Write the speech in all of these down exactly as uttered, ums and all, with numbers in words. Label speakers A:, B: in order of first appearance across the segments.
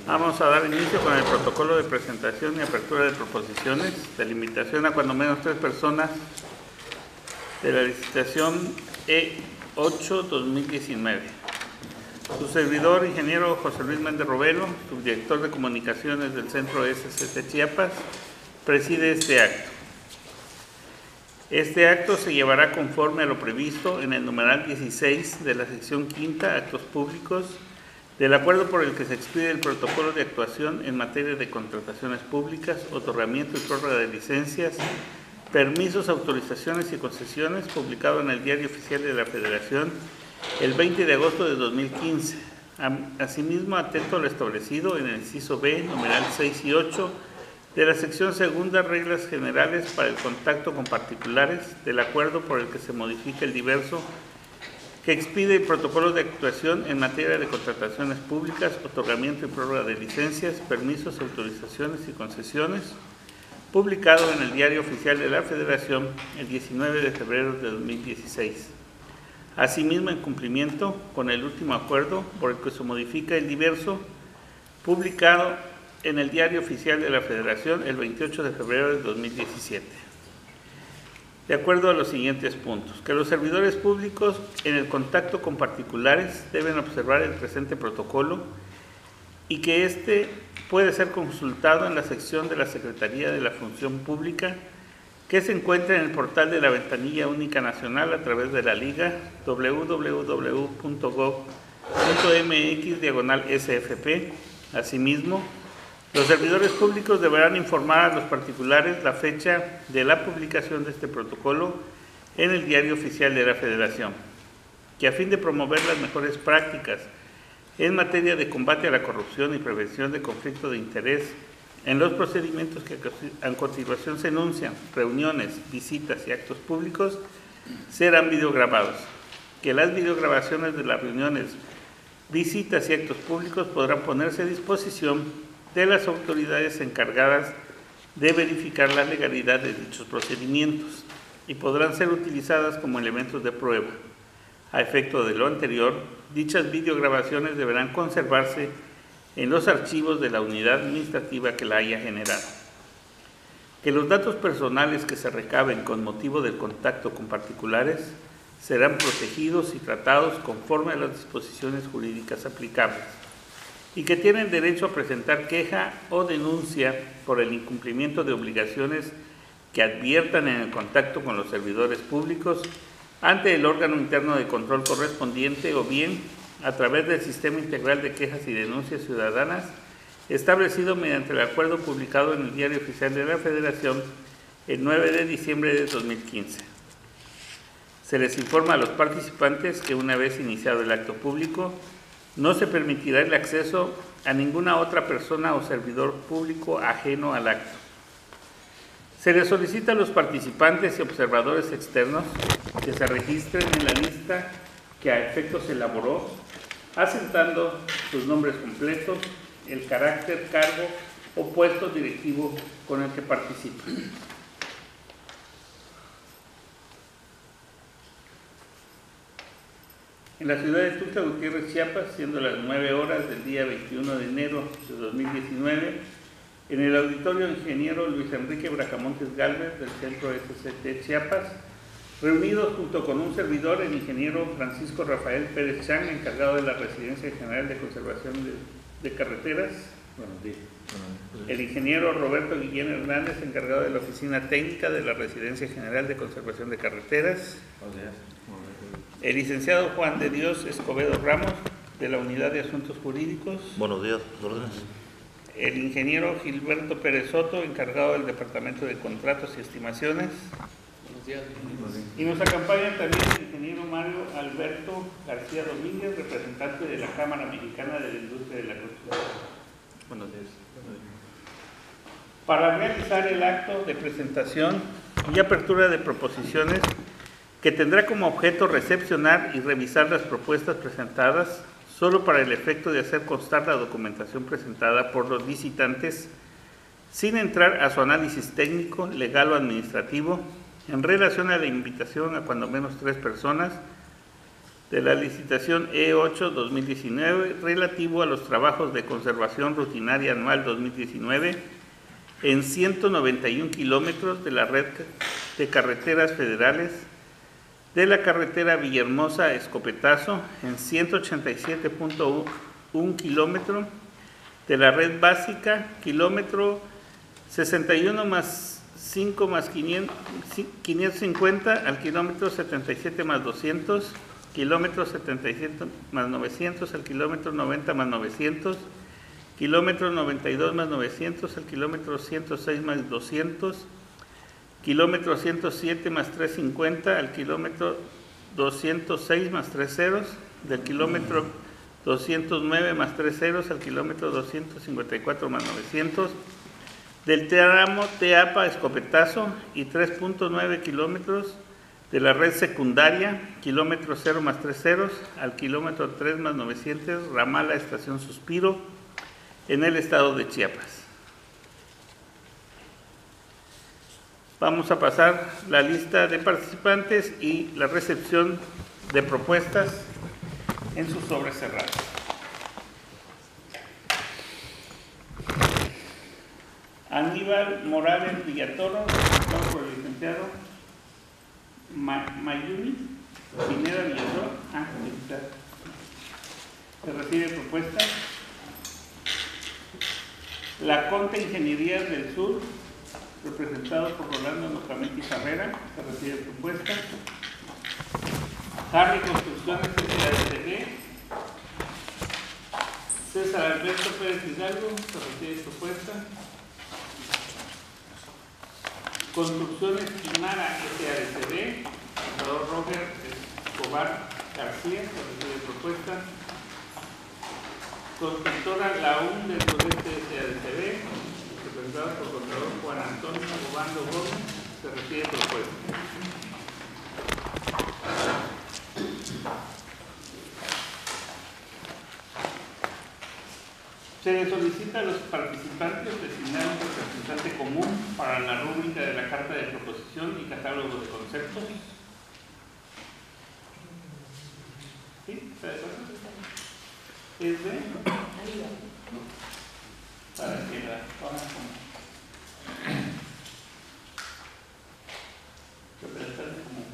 A: Vamos a dar inicio con el protocolo de presentación y apertura de proposiciones de limitación a cuando menos tres personas de la licitación E ocho dos mil diecinueve. Su servidor, ingeniero José Luis Méndez Robelo, subdirector de comunicaciones del Centro S C T Chiapas, preside este acto. Este acto se llevará conforme a lo previsto en el numeral dieciséis de la sección quinta, actos públicos, del acuerdo por el que se expide el protocolo de actuación en materia de contrataciones públicas, otorgamiento y prórroga de licencias, permisos, autorizaciones y concesiones, publicado en el Diario Oficial de la Federación el veinte de agosto de dos mil quince. Asimismo, atento a lo establecido en el inciso B, numeral seis y ocho, de la sección segunda, reglas generales para el contacto con particulares, del acuerdo por el que se modifica el diverso que expide el protocolo de actuación en materia de contrataciones públicas, otorgamiento y prórroga de licencias, permisos, autorizaciones y concesiones, publicado en el Diario Oficial de la Federación el diecinueve de febrero de dos mil dieciséis. Asimismo, en cumplimiento con el último acuerdo por el que se modifica el diverso, publicado en el Diario Oficial de la Federación el veintiocho de febrero de dos mil diecisiete. De acuerdo a los siguientes puntos, que los servidores públicos en el contacto con particulares deben observar el presente protocolo y que éste puede ser consultado en la sección de la Secretaría de la Función Pública que se encuentra en el portal de la Ventanilla Única Nacional a través de la liga doble u doble u doble u punto gob punto eme equis diagonal ese efe pe. Asimismo, los servidores públicos deberán informar a los particulares la fecha de la publicación de este protocolo en el Diario Oficial de la Federación, que a fin de promover las mejores prácticas en materia de combate a la corrupción y prevención de conflicto de interés en los procedimientos que a continuación se enuncian, reuniones, visitas y actos públicos, serán videograbados, que las videograbaciones de las reuniones, visitas y actos públicos podrán ponerse a disposición de las autoridades encargadas de verificar la legalidad de dichos procedimientos y podrán ser utilizadas como elementos de prueba. A efecto de lo anterior, dichas videograbaciones deberán conservarse en los archivos de la unidad administrativa que la haya generado. Que los datos personales que se recaben con motivo del contacto con particulares serán protegidos y tratados conforme a las disposiciones jurídicas aplicables y que tienen derecho a presentar queja o denuncia por el incumplimiento de obligaciones que adviertan en el contacto con los servidores públicos ante el órgano interno de control correspondiente o bien a través del Sistema Integral de Quejas y Denuncias Ciudadanas establecido mediante el acuerdo publicado en el Diario Oficial de la Federación el nueve de diciembre de dos mil quince. Se les informa a los participantes que una vez iniciado el acto público, no se permitirá el acceso a ninguna otra persona o servidor público ajeno al acto. Se les solicita a los participantes y observadores externos que se registren en la lista que a efecto se elaboró, asentando sus nombres completos, el carácter, cargo o puesto directivo con el que participan. En la ciudad de Tuxtla Gutiérrez, Chiapas, siendo las nueve horas del día veintiuno de enero de dos mil diecinueve, en el auditorio ingeniero Luis Enrique Bracamontes Gálvez del Centro S C T Chiapas, reunidos junto con un servidor, el ingeniero Francisco Rafael Pérez Chang, encargado de la Residencia General de Conservación de, de Carreteras, Buenos días. El ingeniero Roberto Guillén Hernández, encargado de la Oficina Técnica de la Residencia General de Conservación de Carreteras, Buenos días. El licenciado Juan de Dios Escobedo Ramos, de la Unidad de Asuntos Jurídicos.
B: Buenos días, órdenes.
A: El ingeniero Gilberto Pérez Soto, encargado del Departamento de Contratos y Estimaciones. Buenos días. Y nos acompaña también el ingeniero Mario Alberto García Domínguez, representante de la Cámara Mexicana de la Industria de la Construcción. Buenos días. Para realizar el acto de presentación y apertura de proposiciones, que tendrá como objeto recepcionar y revisar las propuestas presentadas solo para el efecto de hacer constar la documentación presentada por los licitantes, sin entrar a su análisis técnico, legal o administrativo, en relación a la invitación a cuando menos tres personas de la licitación E ocho dos mil diecinueve relativo a los trabajos de conservación rutinaria anual dos mil diecinueve en ciento noventa y un kilómetros de la red de carreteras federales de la carretera Villahermosa a Escopetazo en ciento ochenta y siete punto uno kilómetros de la red básica, kilómetro sesenta y uno más cinco más quinientos cincuenta al kilómetro setenta y siete más doscientos, kilómetro setenta y siete más novecientos al kilómetro noventa más novecientos, kilómetro noventa y dos más novecientos al kilómetro ciento seis más doscientos, kilómetro ciento siete más trescientos cincuenta al kilómetro doscientos seis más tres ceros, del kilómetro doscientos nueve más tres ceros al kilómetro doscientos cincuenta y cuatro más novecientos, del tramo Teapa Escopetazo y tres punto nueve kilómetros de la red secundaria, kilómetro cero más tres ceros al kilómetro tres más novecientos, Ramala Estación Suspiro, en el estado de Chiapas. Vamos a pasar la lista de participantes y la recepción de propuestas en sus sobres cerrados. Aníbal Morales Villatoro, por el licenciado Ma Mayumi Pineda Villatoro. Ah, se recibe propuesta. La Conte Ingeniería del Sur, representado por Rolando Nocamente y Carrera, se recibe propuesta. Harry Construcciones S A S G, César Alberto Pérez Hidalgo, se recibe propuesta. Construcciones Quimara S A S B, Salvador Roger Escobar García, se recibe propuesta. Constructora La U N del Sureste S A S B, representada por el contador Juan Antonio Obando Gómez, se recibe propuesta. Se les solicita a los participantes designar un representante común para la rúbrica de la carta de proposición y catálogo de conceptos. ¿Sí? ¿Está de acuerdo? ¿Es de? Para que la pongan como representante común.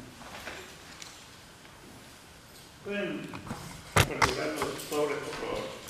A: Pueden retirar los sobres, por favor.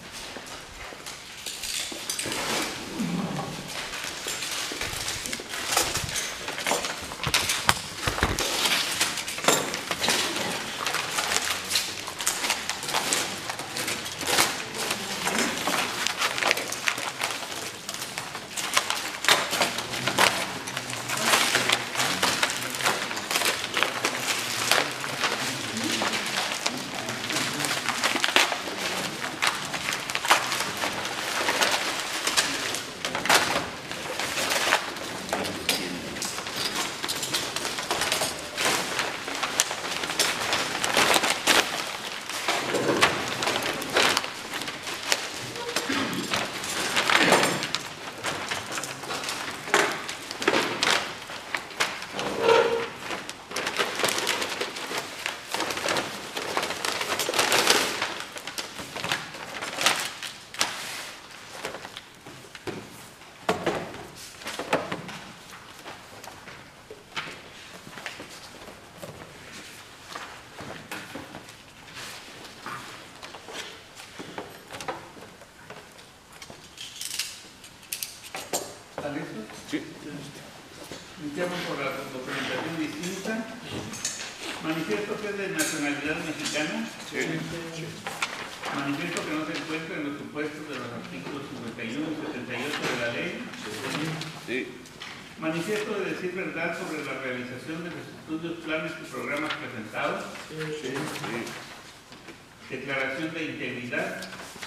B: Sí.
A: Iniciamos por la documentación distinta. Manifiesto que es de nacionalidad mexicana.
B: Sí. Sí.
A: Manifiesto que no se encuentra en los supuestos de los artículos cincuenta y uno y setenta y ocho de la ley.
B: Sí.
A: Manifiesto de decir verdad sobre la realización de los estudios, planes y programas presentados.
B: Sí. Sí.
A: Declaración de integridad.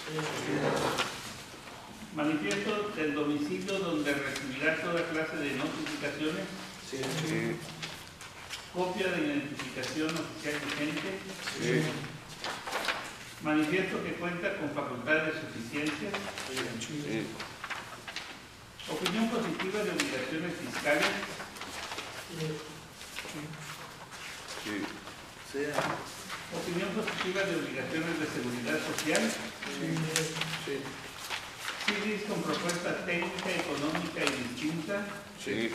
A: Manifiesto del domicilio donde recibirá toda clase de notificaciones.
B: Sí. Sí.
A: Copia de identificación oficial vigente.
B: Sí.
A: Manifiesto que cuenta con facultades suficientes.
B: Sí.
A: Opinión positiva de obligaciones fiscales.
B: Sí.
A: Opinión positiva de obligaciones de seguridad social.
B: Sí.
A: CIDIS con propuesta técnica, económica y distinta.
B: Sí.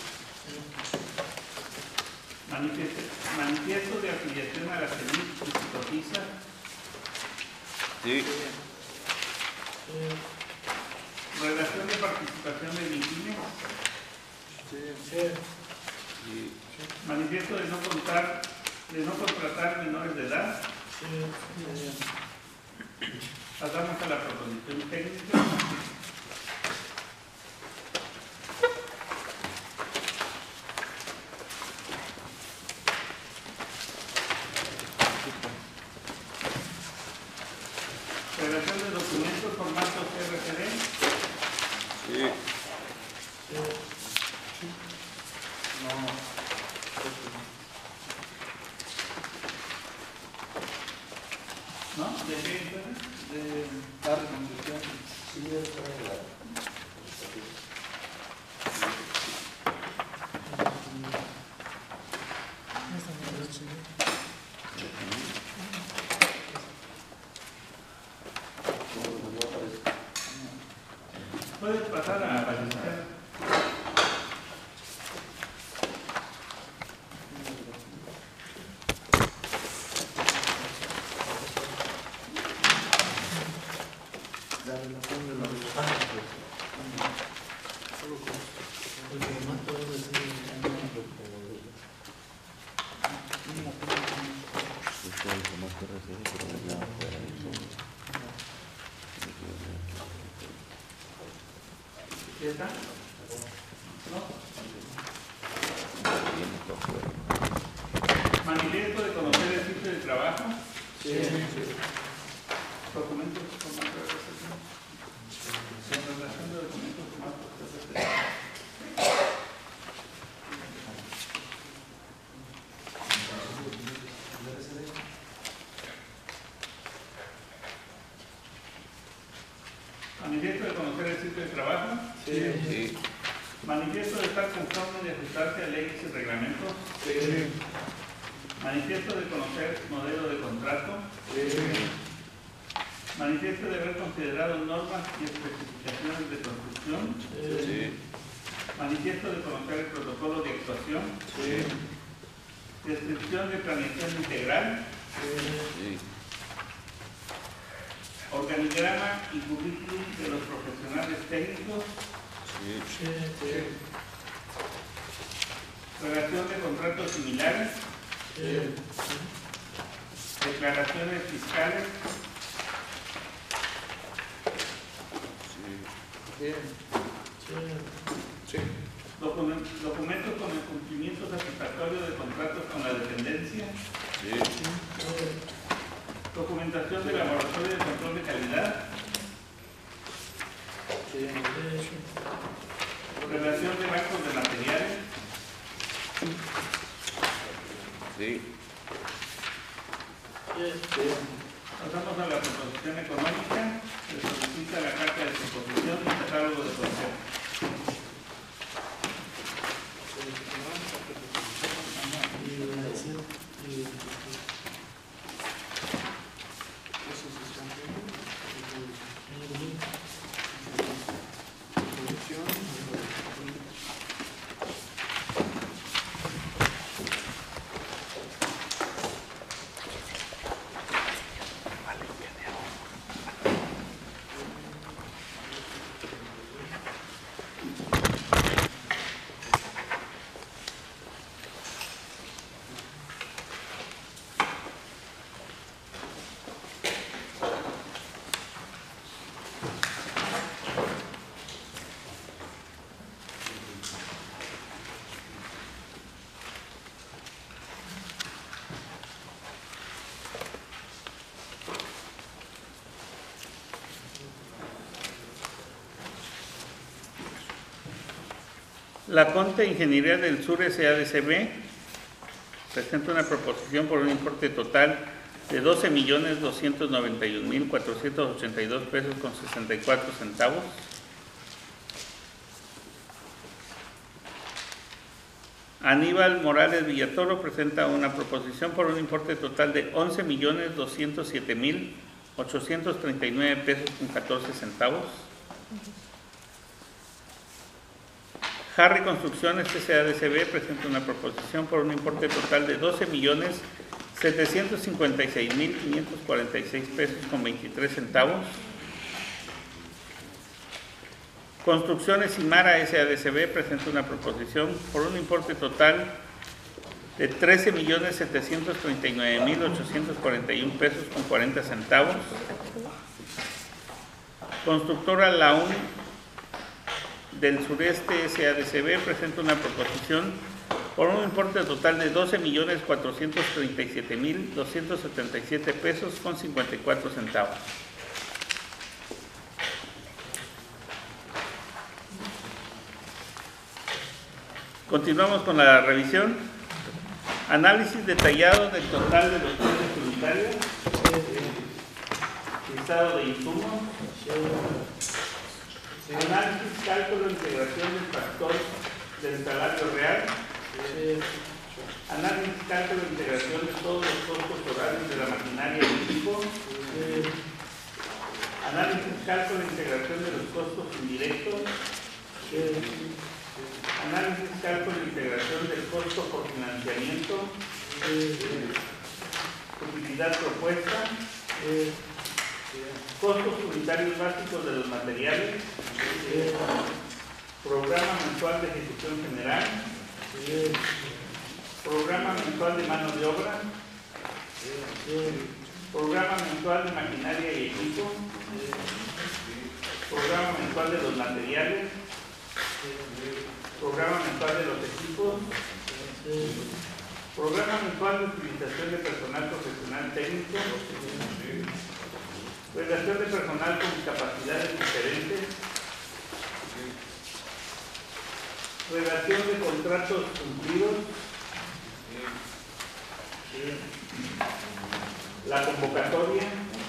A: Manifiesto, manifiesto de afiliación a la CENIC y se cotiza.
B: Sí.
A: Relación de participación de MIPYME.
B: Sí.
A: Manifiesto de no contar, de no contratar menores de edad. Pasamos a la proposición técnica. Redacción de documentos, formato C R C D.
B: Sí.
A: ¿No? ¿De qué entonces?
C: De la reconstrucción. Sí, de la...
A: Puedes pasar a aparecer.
C: La relación de los restantes. Solo con... El formato es decir,
A: ¿Ya está? ¿No? Manifiesto de conocer el sitio de trabajo.
C: sí.
A: Documentos formato R C D. Con relación de documentos formato R C D. Manifiesto de conocer el sitio de trabajo.
B: Sí.
A: Manifiesto de estar conforme y ajustarse a leyes y reglamentos.
C: Sí.
A: Manifiesto de conocer modelo de contrato. Manifiesto de haber considerado normas y especificaciones de construcción.
B: Sí.
A: Manifiesto de conocer el protocolo de actuación. Descripción de planeación integral.
B: Sí.
A: Organigrama y currículum de los profesionales técnicos.
B: Sí.
A: Relación de contratos similares. Declaraciones fiscales.
C: Bien. Sí.
A: Documen- documentos con el cumplimiento satisfactorio de contratos con la dependencia.
B: Sí.
A: Documentación de laboratorio de control de calidad.
C: Sí.
A: Relación de bancos de materiales.
B: Sí.
A: Pasamos a la proposición económica. Se solicita la carta de disposición y catálogo de conceptos.
C: Y la decisión. Y... Eso se está haciendo.
A: La Conte Ingeniería del Sur S A D C B presenta una proposición por un importe total de doce millones doscientos noventa y un mil cuatrocientos ochenta y dos pesos con sesenta y cuatro centavos. Aníbal Morales Villatoro presenta una proposición por un importe total de once millones doscientos siete mil ochocientos treinta y nueve pesos con catorce centavos. Harry Construcciones S A D C B presenta una proposición por un importe total de doce millones setecientos cincuenta y seis mil quinientos cuarenta y seis pesos con veintitrés centavos. Construcciones Imara S A D C B presenta una proposición por un importe total de trece millones setecientos treinta y nueve mil ochocientos cuarenta y uno pesos con cuarenta centavos. Constructora La U N del Sureste S A D C B presenta una proposición por un importe total de doce millones cuatrocientos treinta y siete mil doscientos setenta y siete pesos con cincuenta y cuatro centavos. Continuamos con la revisión. Análisis detallado del total de los precios unitarios, listado de insumos, análisis, cálculo, integración del factor del salario real, análisis, cálculo, integración de todos los costos horarios de la maquinaria y equipo, análisis, cálculo, integración de los costos indirectos, análisis, cálculo e integración del costo por financiamiento, utilidad propuesta, costos unitarios básicos de los materiales, programa mensual de ejecución general, programa mensual de mano de obra, programa mensual de maquinaria y equipo, programa mensual de los materiales, programa mensual de los equipos, programa mensual de utilización de personal profesional técnico, relación de personal con capacidades diferentes, relación de contratos cumplidos, la convocatoria,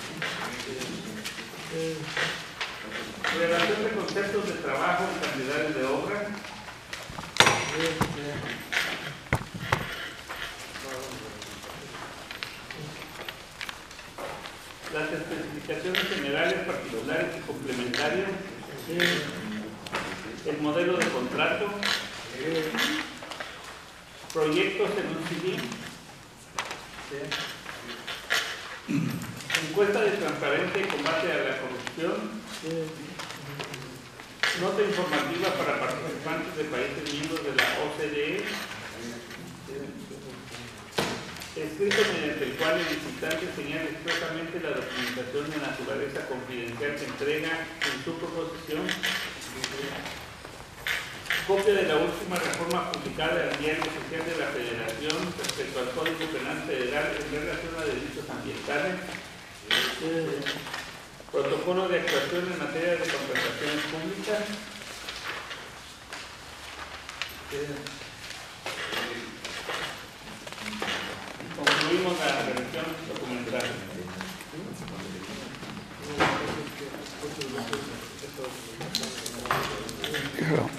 A: relación de conceptos de trabajo y cantidades de obra, las especificaciones generales, particulares y complementarias, el modelo de contrato, proyectos en un C D, encuesta de transparencia y combate a la corrupción, nota informativa para participantes de países miembros de la O C D E, escrito mediante el cual el licitante señala expresamente la documentación de naturaleza confidencial que entrega en su proposición, copia de la última reforma publicada en el Diario Oficial de la Federación respecto al Código Penal Federal en relación a delitos ambientales, protocolo de actuación en materia de contrataciones públicas, concluimos la revisión documental.
D: Claro.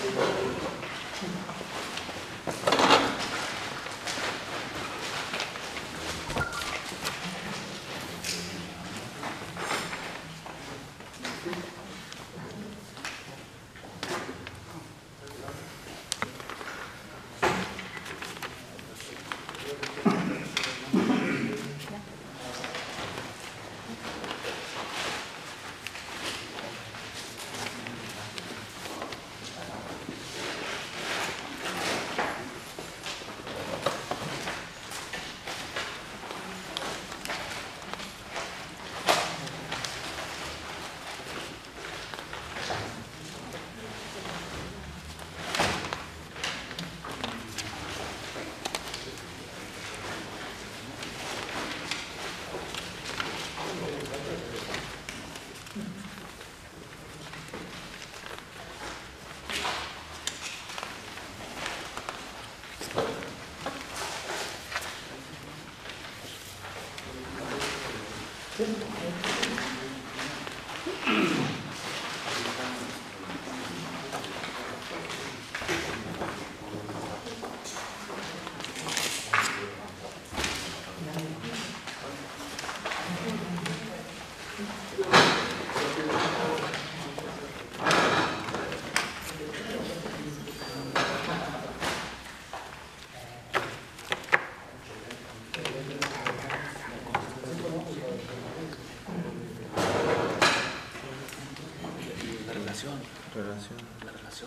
C: Relación.
D: La relación,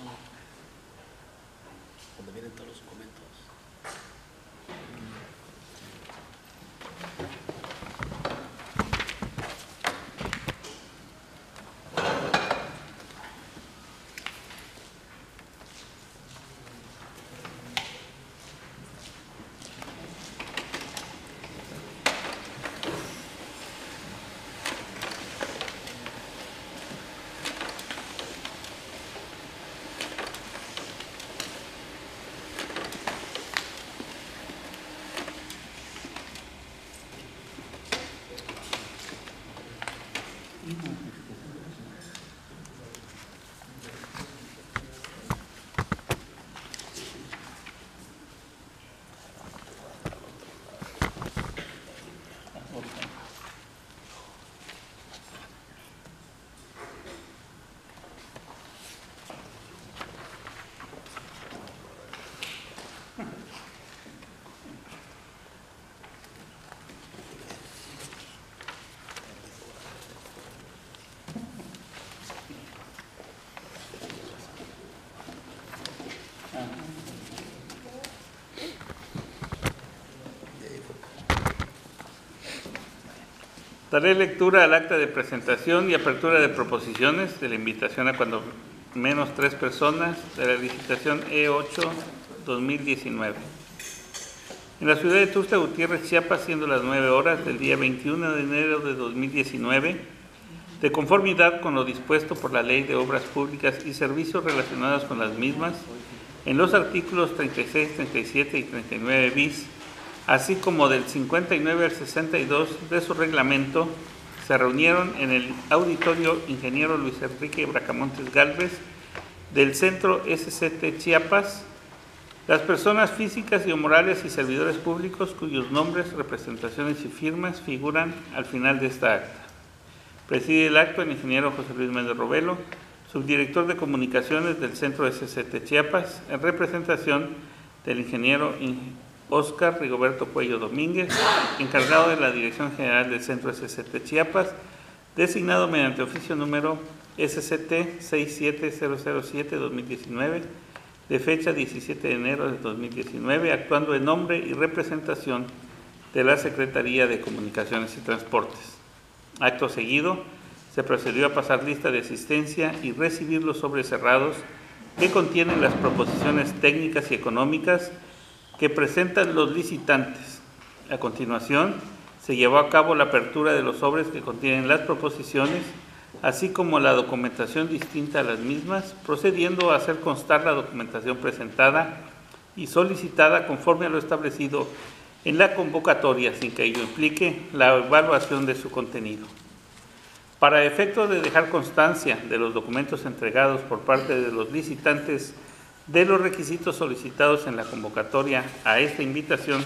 D: donde vienen todos los documentos.
A: Daré lectura al acta de presentación y apertura de proposiciones de la invitación a cuando menos tres personas de la licitación E ocho dos mil diecinueve. En la ciudad de Tuxtla Gutiérrez, Chiapas, siendo las nueve horas del día veintiuno de enero de dos mil diecinueve, de conformidad con lo dispuesto por la Ley de Obras Públicas y Servicios relacionados con las mismas, en los artículos treinta y seis, treinta y siete y treinta y nueve bis, así como del cincuenta y nueve al sesenta y dos de su reglamento, se reunieron en el auditorio Ingeniero Luis Enrique Bracamontes Gálvez del Centro S C T Chiapas, las personas físicas y o morales y servidores públicos cuyos nombres, representaciones y firmas figuran al final de esta acta. Preside el acto el ingeniero José Luis Méndez Robelo, subdirector de comunicaciones del Centro S C T Chiapas, en representación del ingeniero Óscar Rigoberto Cuello Domínguez, encargado de la Dirección General del Centro S C T Chiapas, designado mediante oficio número S C T seis siete cero cero siete guión dos mil diecinueve, de fecha diecisiete de enero de dos mil diecinueve, actuando en nombre y representación de la Secretaría de Comunicaciones y Transportes. Acto seguido, se procedió a pasar lista de asistencia y recibir los sobres cerrados que contienen las proposiciones técnicas y económicas que presentan los licitantes. A continuación, se llevó a cabo la apertura de los sobres que contienen las proposiciones, así como la documentación distinta a las mismas, procediendo a hacer constar la documentación presentada y solicitada conforme a lo establecido en la convocatoria, sin que ello implique la evaluación de su contenido. Para efecto de dejar constancia de los documentos entregados por parte de los licitantes de los requisitos solicitados en la convocatoria a esta invitación,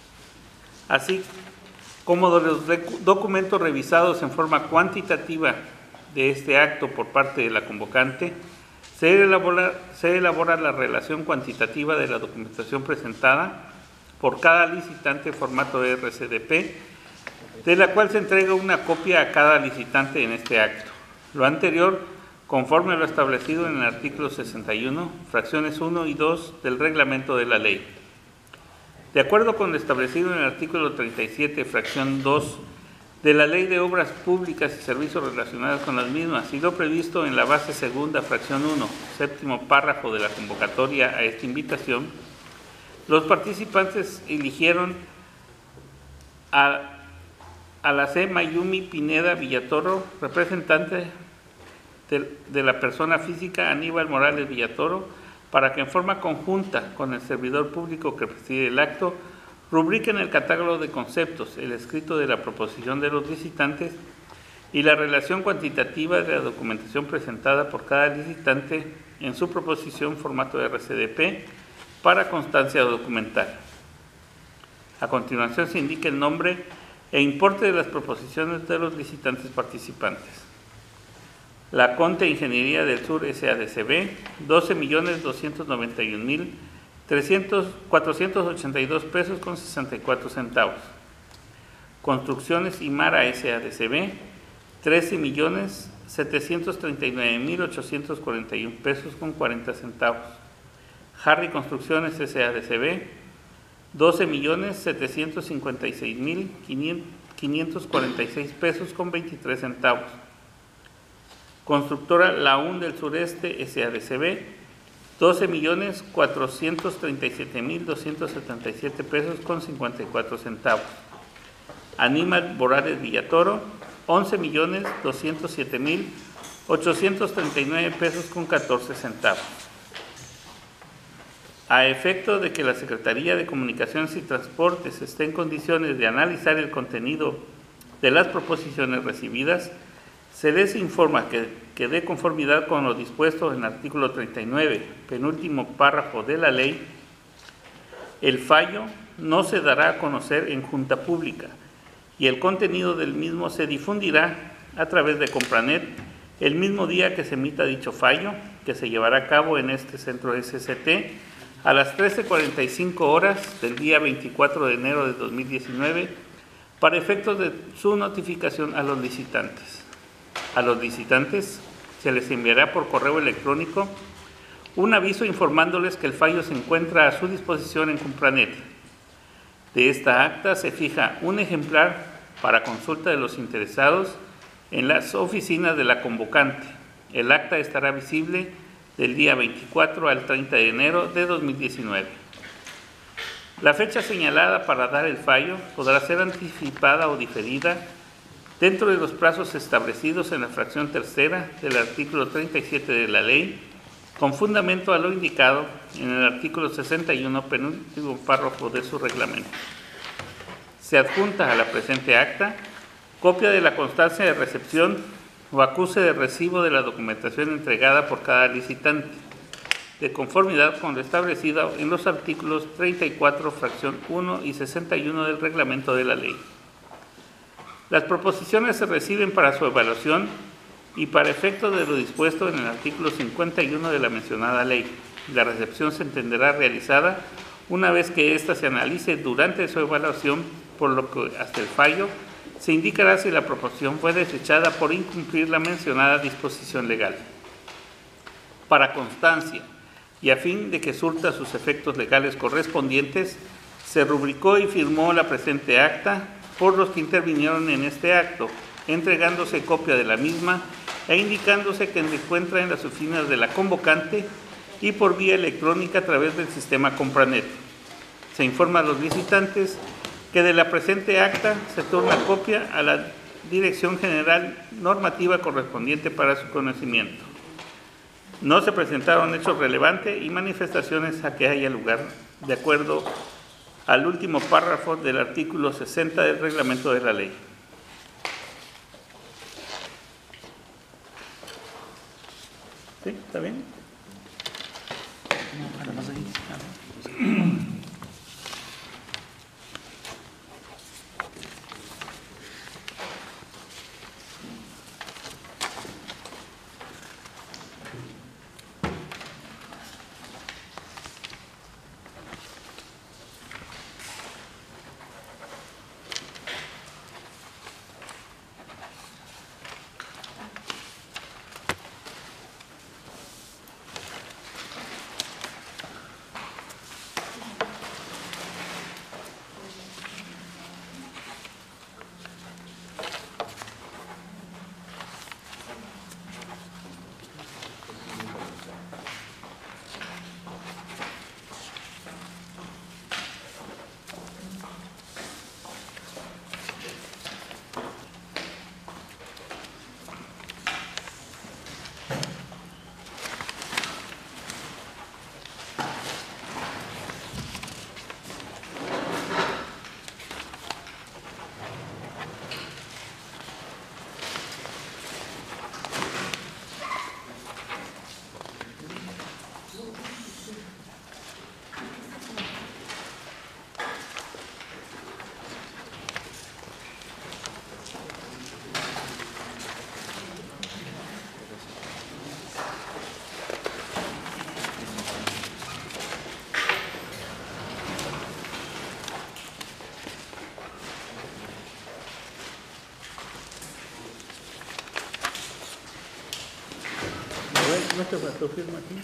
A: así como de los documentos revisados en forma cuantitativa de este acto por parte de la convocante, se elabora, se elabora la relación cuantitativa de la documentación presentada por cada licitante en formato R C D P, de la cual se entrega una copia a cada licitante en este acto. Lo anterior, conforme a lo establecido en el artículo sesenta y uno, fracciones uno y dos del reglamento de la ley. De acuerdo con lo establecido en el artículo treinta y siete, fracción dos, de la Ley de Obras Públicas y Servicios relacionados con las mismas y lo previsto en la base segunda, fracción uno, séptimo párrafo de la convocatoria a esta invitación, los participantes eligieron a, a la C. Mayumi Pineda Villatoro, representante de, de la persona física Aníbal Morales Villatoro, para que en forma conjunta con el servidor público que preside el acto, rubriquen el catálogo de conceptos, el escrito de la proposición de los licitantes y la relación cuantitativa de la documentación presentada por cada licitante en su proposición formato R C D P para constancia documental. A continuación se indica el nombre e importe de las proposiciones de los licitantes participantes. La Conte Ingeniería del Sur S A D C B, doce millones doscientos noventa y un mil cuatrocientos ochenta y dos pesos con sesenta y cuatro centavos. Construcciones Imara S A D C B, trece millones setecientos treinta y nueve mil ochocientos cuarenta y un pesos con cuarenta centavos. Harry Construcciones S A D C B, doce millones setecientos cincuenta y seis mil quinientos cuarenta y seis pesos con veintitrés centavos. Constructora La U N del Sureste S A D C B, doce millones cuatrocientos treinta y siete mil doscientos setenta y siete pesos con cincuenta y cuatro centavos. Aníbal Morales Villatoro, once millones doscientos siete mil ochocientos treinta y nueve pesos con catorce centavos. A efecto de que la Secretaría de Comunicaciones y Transportes esté en condiciones de analizar el contenido de las proposiciones recibidas, se les informa que, que de conformidad con lo dispuesto en el artículo treinta y nueve, penúltimo párrafo de la ley, el fallo no se dará a conocer en junta pública y el contenido del mismo se difundirá a través de Compranet el mismo día que se emita dicho fallo, que se llevará a cabo en este centro S C T a las trece cuarenta y cinco horas del día veinticuatro de enero de dos mil diecinueve para efectos de su notificación a los licitantes. A los licitantes se les enviará por correo electrónico un aviso informándoles que el fallo se encuentra a su disposición en Compranet. De esta acta se fija un ejemplar para consulta de los interesados en las oficinas de la convocante. El acta estará visible del día veinticuatro al treinta de enero de dos mil diecinueve. La fecha señalada para dar el fallo podrá ser anticipada o diferida dentro de los plazos establecidos en la fracción tercera del artículo treinta y siete de la ley, con fundamento a lo indicado en el artículo sesenta y uno, penúltimo párrafo de su reglamento. Se adjunta a la presente acta copia de la constancia de recepción o acuse de recibo de la documentación entregada por cada licitante, de conformidad con lo establecido en los artículos treinta y cuatro, fracción uno y sesenta y uno del reglamento de la ley. Las proposiciones se reciben para su evaluación y para efecto de lo dispuesto en el artículo cincuenta y uno de la mencionada ley. La recepción se entenderá realizada una vez que ésta se analice durante su evaluación, por lo que hasta el fallo se indicará si la proposición fue desechada por incumplir la mencionada disposición legal. Para constancia y a fin de que surta sus efectos legales correspondientes, se rubricó y firmó la presente acta por los que intervinieron en este acto, entregándose copia de la misma e indicándose que se encuentra en las oficinas de la convocante y por vía electrónica a través del sistema Compranet. Se informa a los licitantes que de la presente acta se torna copia a la Dirección General Normativa correspondiente para su conocimiento. No se presentaron hechos relevantes y manifestaciones a que haya lugar, de acuerdo al último párrafo del artículo sesenta del reglamento de la ley. ¿Sí? ¿Está bien?
C: No, además ahí.
A: A ver, ¿no te faltó firma aquí?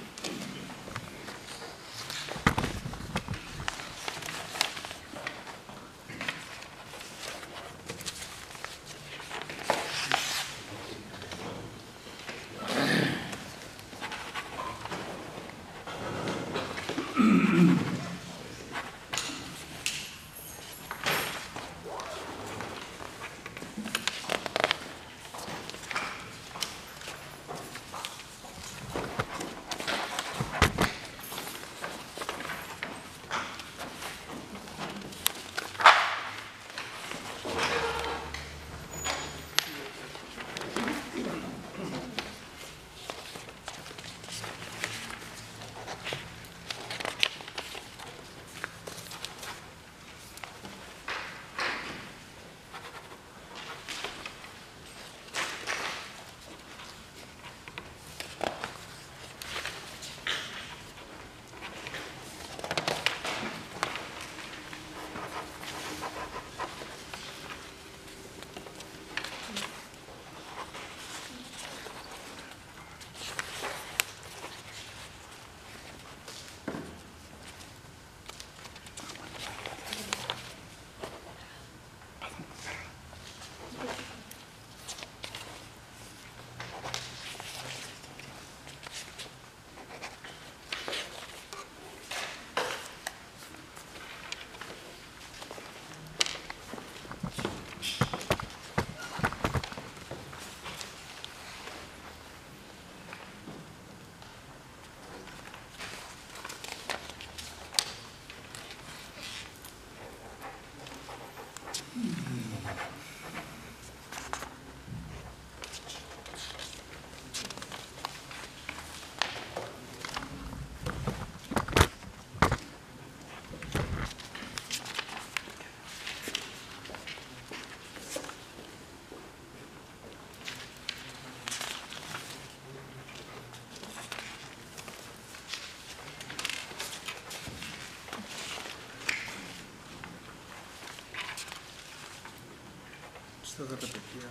C: Esta de repetida.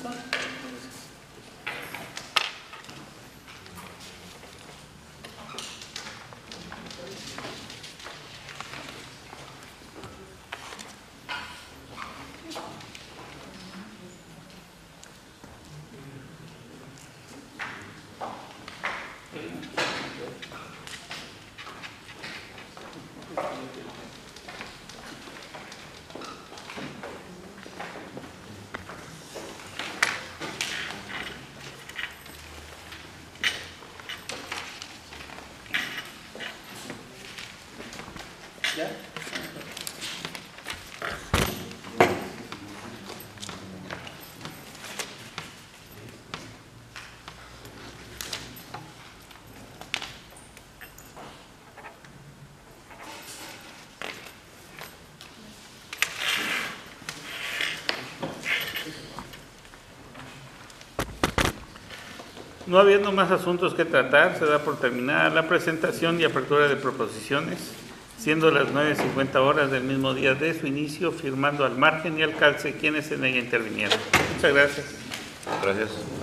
C: está. Gracias. ¿Ya?
A: No habiendo más asuntos que tratar, se da por terminada la presentación y apertura de proposiciones, siendo las nueve cincuenta horas del mismo día de su inicio, firmando al margen y al calce quienes en ella intervinieron. Muchas gracias.
B: Gracias.